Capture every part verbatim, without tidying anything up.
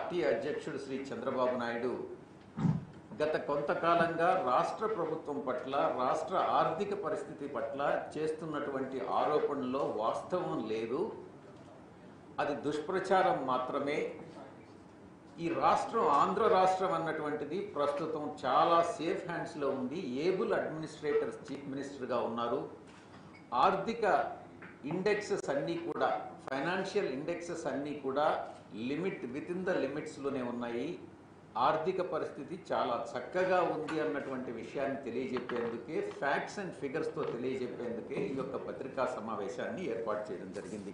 Party అధ్యక్షుడు శ్రీ చంద్రబాబు నాయుడు గత కొంతకాలంగా రాష్ట్ర ప్రభుత్వం పట్ల రాష్ట్ర ఆర్థిక పరిస్థితి పట్ల చేస్తున్నటువంటి ఆరోపణల్లో వాస్తవం లేదు, అది దుష్ప్రచారం మాత్రమే. ఈ రాష్ట్రం ఆంధ్ర రాష్ట్రం అన్నటువంటిది ప్రస్తుతం చాలా సేఫ్ హ్యాండ్స్లో ఉంది. ఏబుల్ అడ్మినిస్ట్రేటర్ చీఫ్ మినిస్టర్గా ఉన్నారు. ఆర్థిక ఇండెక్సెస్ అన్నీ కూడా ఫైనాన్షియల్ ఇండెక్సెస్ అన్నీ కూడా లిమిట్ విత్ ఇన్ ద లిమిట్స్లోనే ఉన్నాయి. ఆర్థిక పరిస్థితి చాలా చక్కగా ఉంది అన్నటువంటి విషయాన్ని తెలియజెప్పేందుకే, ఫ్యాక్ట్స్ అండ్ ఫిగర్స్తో తెలియజెప్పేందుకే ఈ యొక్క పత్రికా సమావేశాన్ని ఏర్పాటు చేయడం జరిగింది.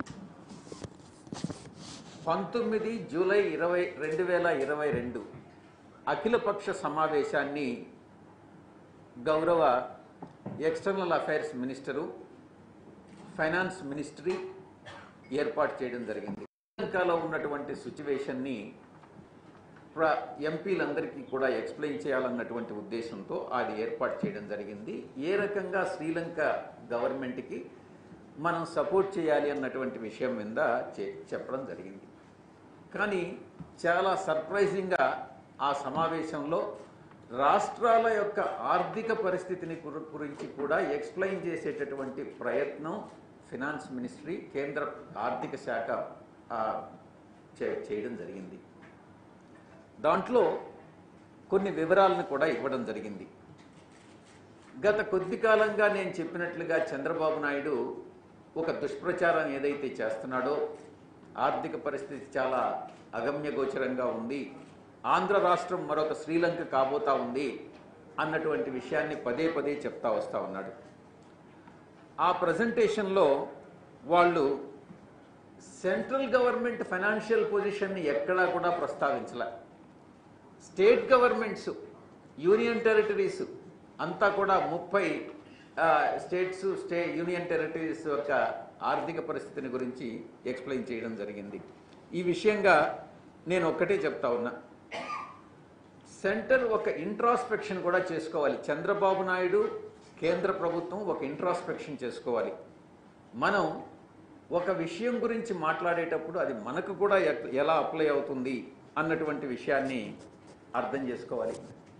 పంతొమ్మిది జూలై ఇరవై రెండు వేల ఇరవై రెండు అఖిలపక్ష సమావేశాన్ని గౌరవ external affairs minister, finance ministry ఏర్పాటు చేయడం జరిగింది. శ్రీలంకలో ఉన్నటువంటి సిచ్యువేషన్ని ప్ర ఎంపీలందరికీ కూడా ఎక్స్ప్లెయిన్ చేయాలన్నటువంటి ఉద్దేశంతో అది ఏర్పాటు చేయడం జరిగింది. ఏ రకంగా శ్రీలంక గవర్నమెంట్కి మనం సపోర్ట్ చేయాలి అన్నటువంటి విషయం మీద చెప్పడం జరిగింది. కానీ చాలా సర్ప్రైజింగ్గా ఆ సమావేశంలో రాష్ట్రాల యొక్క ఆర్థిక పరిస్థితిని గురించి కూడా ఎక్స్ప్లెయిన్ చేసేటటువంటి ప్రయత్నం ఫినాన్స్ మినిస్ట్రీ, కేంద్ర ఆర్థిక శాఖ చేయడం జరిగింది. దాంట్లో కొన్ని వివరాలను కూడా ఇవ్వడం జరిగింది. గత కొద్ది కాలంగా నేను చెప్పినట్లుగా చంద్రబాబు నాయుడు ఒక దుష్ప్రచారం ఏదైతే చేస్తున్నాడో, ఆర్థిక పరిస్థితి చాలా అగమ్యగోచరంగా ఉంది, ఆంధ్ర రాష్ట్రం మరొక శ్రీలంక కాబోతా ఉంది అన్నటువంటి విషయాన్ని పదే పదే చెప్తా వస్తూ ఉన్నాడు. ఆ ప్రజెంటేషన్లో వాళ్ళు సెంట్రల్ గవర్నమెంట్ ఫైనాన్షియల్ పొజిషన్ని ఎక్కడా కూడా ప్రస్తావించలే. స్టేట్ గవర్నమెంట్స్, యూనియన్ టెరిటరీస్ అంతా కూడా ముప్పై స్టేట్స్ స్టే యూనియన్ టెరిటరీస్ యొక్క ఆర్థిక పరిస్థితిని గురించి ఎక్స్ప్లెయిన్ చేయడం జరిగింది. ఈ విషయంగా నేను ఒక్కటే చెప్తా ఉన్నా, సెంటర్ ఒక ఇంట్రాస్పెక్షన్ కూడా చేసుకోవాలి. చంద్రబాబు నాయుడు, కేంద్ర ప్రభుత్వం ఒక ఇంట్రాస్పెక్షన్ చేసుకోవాలి. మనం ఒక విషయం గురించి మాట్లాడేటప్పుడు అది మనకు కూడా ఎలా అప్లై అవుతుంది అన్నటువంటి విషయాన్ని అర్థం చేసుకోవాలి.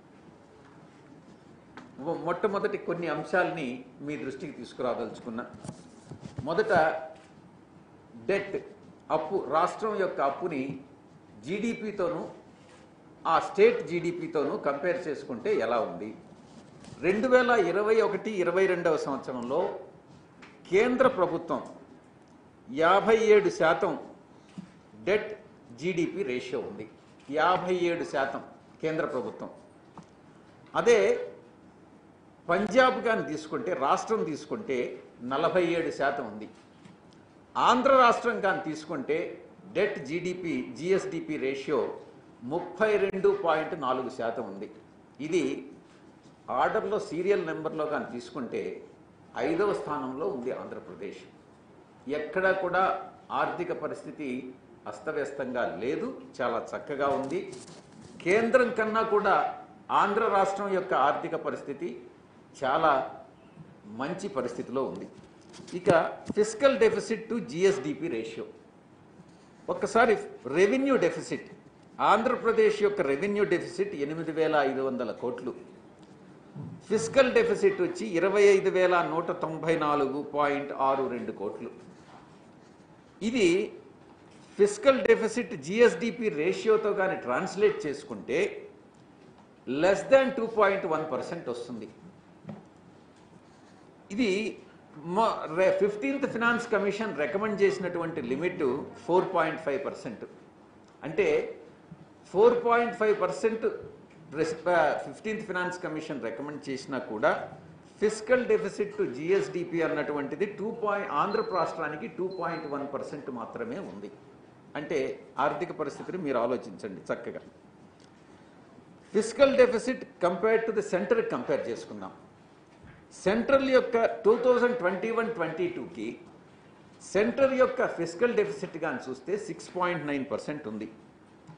మొట్టమొదటి కొన్ని అంశాలని మీ దృష్టికి తీసుకురాదలుచుకున్నా. మొదట డెట్, అప్పు, రాష్ట్రం యొక్క అప్పుని జీడిపితోనూ ఆ స్టేట్ జీడిపితోనూ కంపేర్ చేసుకుంటే ఎలా ఉంది. రెండు వేల ఇరవై ఒకటి ఇరవై రెండవ సంవత్సరంలో కేంద్ర ప్రభుత్వం యాభై ఏడు శాతం డెట్ జీడిపి రేషియో ఉంది. యాభై ఏడు శాతం కేంద్ర ప్రభుత్వం. అదే పంజాబ్ కానీ తీసుకుంటే, రాష్ట్రం తీసుకుంటే నలభై ఏడు శాతం ఉంది. ఆంధ్ర రాష్ట్రం కానీ తీసుకుంటే డెట్ జీడిపి జిఎస్డిపి రేషియో ముప్పై రెండు పాయింట్ నాలుగు శాతం ఉంది. ఇది ఆర్డర్లో సీరియల్ నెంబర్లో కానీ తీసుకుంటే ఐదవ స్థానంలో ఉంది ఆంధ్రప్రదేశ్. ఎక్కడా కూడా ఆర్థిక పరిస్థితి అస్తవ్యస్తంగా లేదు, చాలా చక్కగా ఉంది. కేంద్రం కన్నా కూడా ఆంధ్ర రాష్ట్రం యొక్క ఆర్థిక పరిస్థితి చాలా మంచి పరిస్థితిలో ఉంది. ఇక fiscal deficit to GSDP ratio, ఒక్కసారి రెవెన్యూ డెఫిసిట్, ఆంధ్రప్రదేశ్ యొక్క రెవెన్యూ డెఫిసిట్ ఎనిమిది వేల ఐదు వందల కోట్లు, ఫిస్కల్ డెఫిసిట్ వచ్చి ఇరవై ఐదు వేల నూట తొంభై నాలుగు పాయింట్ ఆరు రెండు కోట్లు. ఇది ఫిస్కల్ డెఫిసిట్ జిఎస్డిపి రేషియోతో కానీ ట్రాన్స్లేట్ చేసుకుంటే less than two point one percent వస్తుంది. ఇది ఫిఫ్టీన్త్ ఫినాన్స్ కమిషన్ రికమెండ్ చేసినటువంటి limit four point five percent. అంటే four point five percent fifteenth finance commission recommend చేసినా కూడా ఫిస్కల్ డెఫిసిట్ టు జిఎస్డిపి అన్నటువంటిది two point Andhra రాష్ట్రానికి టూ పాయింట్ వన్ పర్సెంట్ మాత్రమే ఉంది. అంటే ఆర్థిక పరిస్థితిని మీరు ఆలోచించండి చక్కగా. Fiscal deficit compare to the centre compare చేసుకుందాం. సెంట్రల్ యొక్క two thousand twenty one twenty టూకి సెంటర్ యొక్క ఫిస్కల్ డెఫిసిట్ కానీ చూస్తే సిక్స్ పాయింట్ నైన్ పర్సెంట్ ఉంది.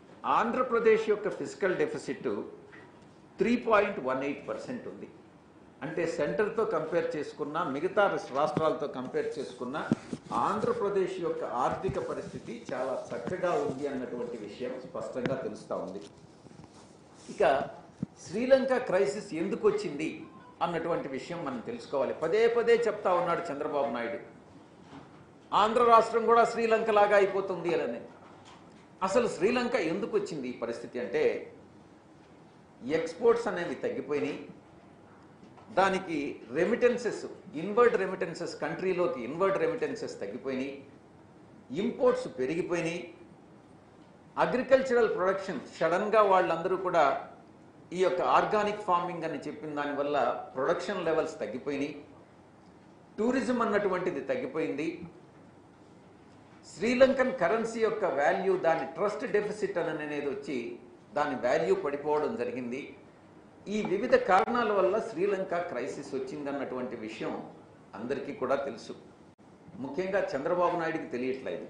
ఆంధ్రప్రదేశ్ యొక్క fiscal deficit three point one eight percent ఉంది. అంటే సెంటర్తో కంపేర్ చేసుకున్న మిగతా రాష్ట్రాలతో కంపేర్ చేసుకున్న ఆంధ్రప్రదేశ్ యొక్క ఆర్థిక పరిస్థితి చాలా చక్కగా ఉంది అన్నటువంటి విషయం స్పష్టంగా తెలుస్తూ ఉంది. ఇక శ్రీలంక క్రైసిస్ ఎందుకు వచ్చింది అన్నటువంటి విషయం మనం తెలుసుకోవాలి. పదే పదే చెప్తా ఉన్నాడు చంద్రబాబు నాయుడు, ఆంధ్ర రాష్ట్రం కూడా శ్రీలంక లాగా అయిపోతుంది అని. అసలు శ్రీలంక ఎందుకు వచ్చింది ఈ పరిస్థితి అంటే, ఎక్స్పోర్ట్స్ అనేవి తగ్గిపోయినాయి, దానికి రెమిటెన్సెస్ ఇన్వర్డ్ రెమిటెన్సెస్ కంట్రీలోకి ఇన్వర్డ్ రెమిటెన్సెస్ తగ్గిపోయినాయి, ఇంపోర్ట్స్ పెరిగిపోయినాయి, అగ్రికల్చరల్ ప్రొడక్షన్ సడన్గా వాళ్ళందరూ కూడా ఈ యొక్క ఆర్గానిక్ ఫార్మింగ్ అని చెప్పిన దానివల్ల ప్రొడక్షన్ లెవెల్స్ తగ్గిపోయినాయి, టూరిజం అన్నటువంటిది తగ్గిపోయింది, శ్రీలంకన్ కరెన్సీ యొక్క వాల్యూ దాని ట్రస్ట్ డెఫిసిట్ అని అనేది వచ్చి దాని వాల్యూ పడిపోవడం జరిగింది. ఈ వివిధ కారణాల వల్ల శ్రీలంక క్రైసిస్ వచ్చిందన్నటువంటి విషయం అందరికీ కూడా తెలుసు, ముఖ్యంగా చంద్రబాబు నాయుడికి తెలియట్లేదు.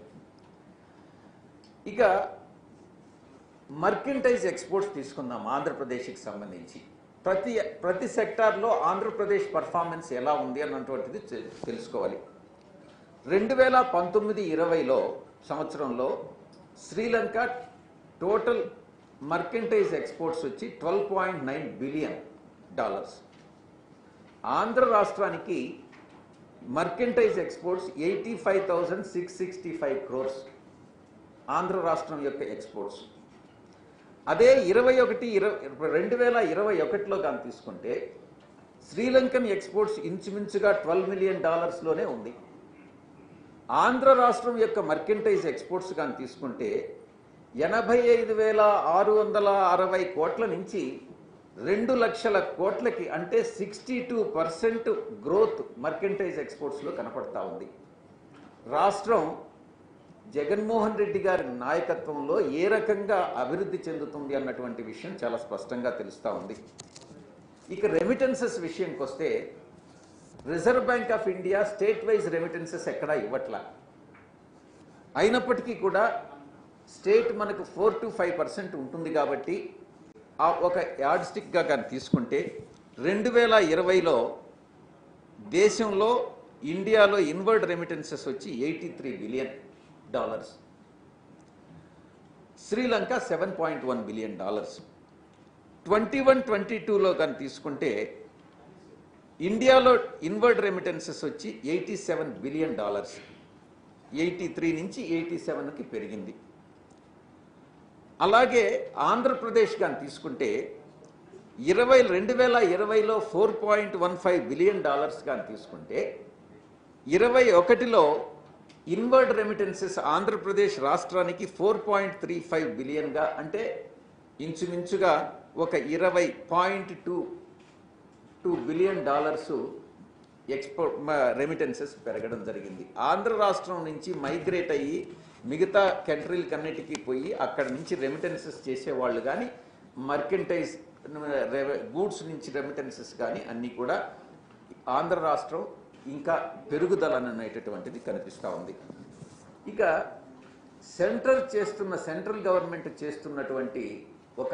ఇక మర్కెంటైజ్ ఎక్స్పోర్ట్స్ తీసుకుందాం. ఆంధ్రప్రదేశ్కి సంబంధించి ప్రతి ప్రతి సెక్టార్లో ఆంధ్రప్రదేశ్ పర్ఫార్మెన్స్ ఎలా ఉంది అన్నటువంటిది తెలుసుకోవాలి. రెండు వేల పంతొమ్మిది ఇరవైలో సంవత్సరంలో శ్రీలంక టోటల్ మర్కెంటైజ్ ఎక్స్పోర్ట్స్ వచ్చి twelve point nine billion dollars. Andhra రాష్ట్రానికి మర్కెంటైజ్ exports eighty five thousand six sixty five crores Andhra రాష్ట్రం యొక్క ఎక్స్పోర్ట్స్. అదే ఇరవై ఒకటి ఇరవై రెండు వేల ఇరవై ఒకటిలో కానీ తీసుకుంటే శ్రీలంకన్ ఎక్స్పోర్ట్స్ ఇంచుమించుగా ట్వెల్వ్ మిలియన్ డాలర్స్లోనే ఉంది. ఆంధ్ర రాష్ట్రం యొక్క మర్కెంటైజ్ ఎక్స్పోర్ట్స్ కానీ తీసుకుంటే ఎనభై ఐదు వేల ఆరు వందల అరవై కోట్ల నుంచి రెండు లక్షల కోట్లకి, అంటే sixty two percent growth merchandise ఎక్స్పోర్ట్స్లో కనపడతా ఉంది. రాష్ట్రం జగన్మోహన్ రెడ్డి గారి నాయకత్వంలో ఏ రకంగా అభివృద్ధి చెందుతుంది అన్నటువంటి విషయం చాలా స్పష్టంగా తెలుస్తూ ఉంది. ఇక రెమిటెన్సెస్ విషయంకి వస్తే Reserve Bank of India state wise remittances ఎక్కడా ఇవ్వట్లా. అయినప్పటికీ కూడా స్టేట్ మనకు ఫోర్ టు ఫైవ్ పర్సెంట్ ఉంటుంది కాబట్టి ఆ ఒక యార్డ్ స్టిక్గా కానీ తీసుకుంటే రెండు వేల ఇరవైలో దేశంలో ఇండియాలో ఇన్వర్డ్ రెమిటెన్సెస్ వచ్చి eighty three billion dollars, Sri Lanka seven point one billion dollars. Twenty one twenty టూలో కానీ తీసుకుంటే ఇండియాలో ఇన్వర్డ్ రెమిటెన్సెస్ వచ్చి eighty seven billion dollars, eighty three నుంచి ఎయిటీ సెవెన్కి పెరిగింది. అలాగే ఆంధ్రప్రదేశ్ కానీ తీసుకుంటే ఇరవై రెండు వేల ఇరవైలో four point one five billion dollars కానీ తీసుకుంటే ఇరవై ఒకటిలో ఇన్వర్డ్ రెమిటెన్సెస్ ఆంధ్రప్రదేశ్ రాష్ట్రానికి ఫోర్ పాయింట్ త్రీ ఫైవ్ బిలియన్గా, అంటే ఇంచుమించుగా ఒక ఇరవై point two two billion dollars export remittances పెరగడం జరిగింది. ఆంధ్ర రాష్ట్రం నుంచి మైగ్రేట్ అయ్యి మిగతా కంట్రీలకన్నిటికీ పోయి అక్కడ నుంచి రెమిటెన్సెస్ చేసేవాళ్ళు కానీ, మర్కెంటైజ్ గూడ్స్ నుంచి రెమిటెన్సెస్ కానీ అన్నీ కూడా ఆంధ్ర రాష్ట్రం ఇంకా పెరుగుదల అనేటటువంటిది కనిపిస్తూ ఉంది. ఇక సెంట్రల్ చేస్తున్న సెంట్రల్ గవర్నమెంట్ చేస్తున్నటువంటి ఒక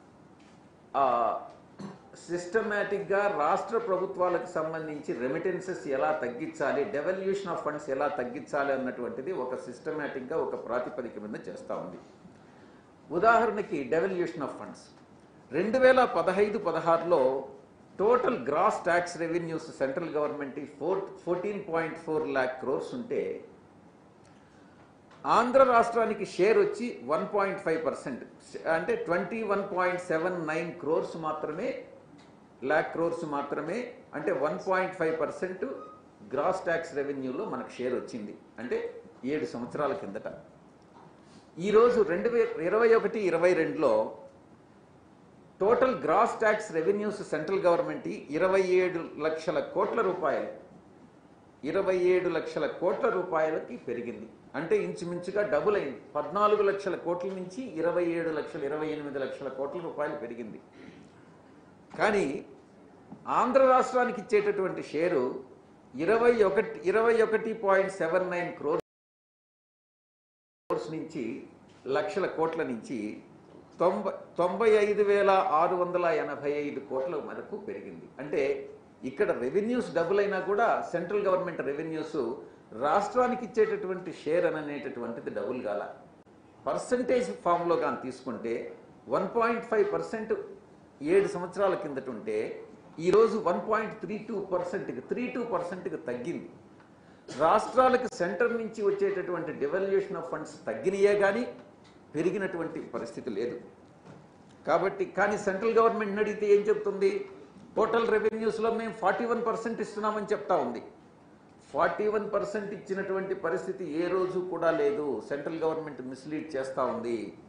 సిస్టమేటిక్గా రాష్ట్ర ప్రభుత్వాలకు సంబంధించి రెమిటెన్సెస్ ఎలా తగ్గించాలి, డెవల్యూషన్ ఆఫ్ ఫండ్స్ ఎలా తగ్గించాలి అన్నటువంటిది ఒక సిస్టమేటిక్గా ఒక ప్రాతిపదిక మీద చేస్తూ ఉంది. ఉదాహరణకి డెవల్యూషన్ ఆఫ్ ఫండ్స్ రెండు వేల పదహైదు పదహారులో total gross tax revenues central government four fourteen point four lakh crores ఉంటే ఆంధ్ర రాష్ట్రానికి షేర్ వచ్చి వన్ పాయింట్ ఫైవ్ పర్సెంట్, అంటే twenty one point seven nine crores మాత్రమే, ల్యాక్ క్రోర్స్ మాత్రమే, అంటే one point five percent gross tax రెవెన్యూలో మనకు షేర్ వచ్చింది, అంటే ఏడు సంవత్సరాల కిందట. ఈరోజు రెండు వేల ఇరవై ఒకటి ఇరవై రెండులో total gross tax revenues central government ఇరవై ఏడు లక్షల కోట్ల రూపాయలు ఇరవై ఏడు లక్షల కోట్ల రూపాయలకి పెరిగింది, అంటే ఇంచుమించుగా డబుల్ అయింది. పద్నాలుగు లక్షల కోట్ల నుంచి ఇరవై ఏడు లక్షల ఇరవై ఎనిమిది లక్షల కోట్ల రూపాయలు పెరిగింది. కానీ ఆంధ్ర రాష్ట్రానికి ఇచ్చేటటువంటి షేరు ఇరవై ఒకటి ఇరవై ఒకటి పాయింట్ సెవెన్ నైన్ క్రోర్స్ నుంచి లక్షల కోట్ల నుంచి తొంభై తొంభై ఐదు వేల ఆరు వందల ఎనభై ఐదు కోట్ల వరకు పెరిగింది. అంటే ఇక్కడ రెవెన్యూస్ డబుల్ అయినా కూడా సెంట్రల్ గవర్నమెంట్ రెవెన్యూస్ రాష్ట్రానికి ఇచ్చేటటువంటి షేర్ అనేటటువంటిది డబుల్ కాల. పర్సంటేజ్ ఫామ్లో కానీ తీసుకుంటే వన్ పాయింట్ ఫైవ్ పర్సెంట్ ఏడు సంవత్సరాల కిందట ఉంటే ఈరోజు వన్ పాయింట్ త్రీ టూ పర్సెంట్కి త్రీ టూ పర్సెంట్కి తగ్గింది. రాష్ట్రాలకు సెంటర్ నుంచి వచ్చేటటువంటి డెవల్యూషన్ ఆఫ్ ఫండ్స్ తగ్గినయే కానీ పెరిగినటువంటి పరిస్థితి లేదు. కాబట్టి కానీ సెంట్రల్ గవర్నమెంట్ అడిగితే ఏం చెప్తుంది? టోటల్ రెవెన్యూస్లో మేము ఫార్టీ వన్ పర్సెంట్ ఇస్తున్నామని చెప్తా ఉంది. ఫార్టీ వన్ పర్సెంట్ ఇచ్చినటువంటి పరిస్థితి ఏ రోజు కూడా లేదు. సెంట్రల్ గవర్నమెంట్ మిస్లీడ్ చేస్తూ ఉంది.